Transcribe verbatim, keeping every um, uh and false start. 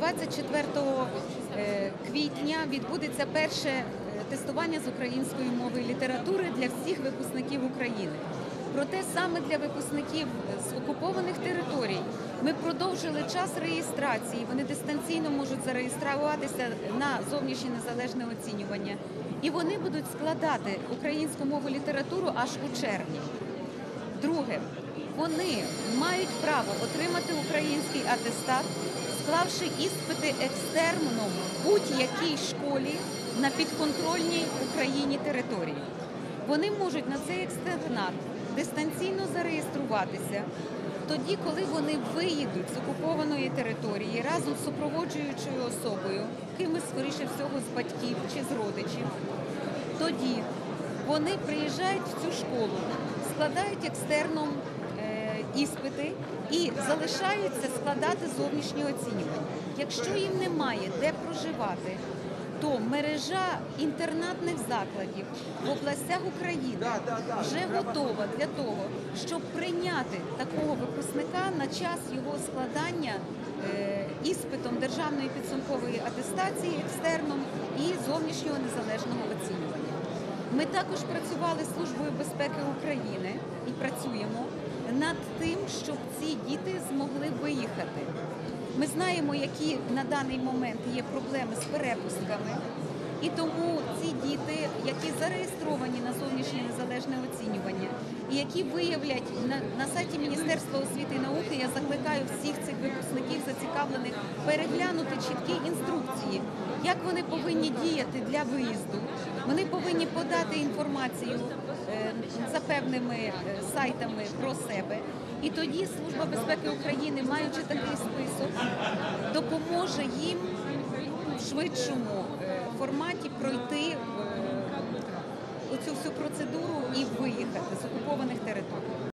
двадцять четвертого квітня відбудеться перше тестування з української мови і літератури для всіх випускників України. Проте саме для випускників з окупованих територій ми продовжили час реєстрації. Вони дистанційно можуть зареєструватися на зовнішнє незалежне оцінювання. І вони будуть складати українську мову і літературу аж у червні. Друге, вони мають право отримати український атестат, склавши іспити екстерном в будь-якій школі на підконтрольній Україні території. Вони можуть на цей екстернат дистанційно зареєструватися тоді, коли вони виїдуть з окупованої території разом з супроводжуючою особою, кимось, скоріше всього, з батьків чи з родичів. Тоді вони приїжджають в цю школу, складають екстерном е, іспити і залишаються складати зовнішнє оцінювання. Якщо їм немає де проживати, то мережа інтернатних закладів в областях України вже готова для того, щоб прийняти такого випускника на час його складання е, іспитом державної підсумкової атестації екстерном і зовнішнього незалежного оцінювання. Ми також працювали з Службою безпеки України і працюємо над тим, щоб ці діти змогли виїхати. Ми знаємо, які на даний момент є проблеми з перепустками, і тому ці діти, які зареєстровані на зовнішнє незалежне оцінювання і які виявлять на, на сайті Міністерства освіти і науки, я закликаю всіх цих випускників зацікавлених переглянути чіткі інструкції, як вони повинні діяти для виїзду. Вони повинні подати інформацію е, за певними е, сайтами про себе. І тоді Служба безпеки України, маючи такий список, допоможе їм в швидшому форматі пройти оцю всю процедуру і виїхати з окупованих територій.